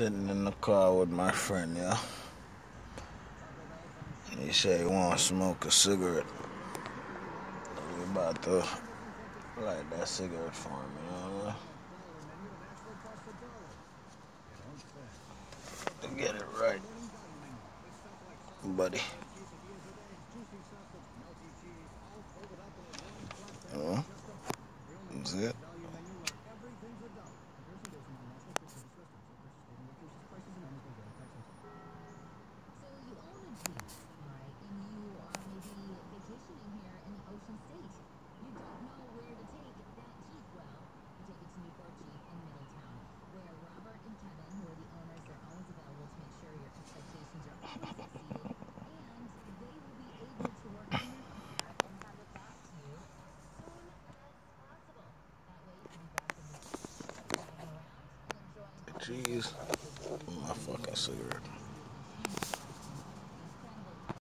Sitting in the car with my friend, yeah. He said he want to smoke a cigarette. We about to light that cigarette for him, you know what I mean? To get it right, buddy. Oh, that's it. Jeez, my fucking cigarette.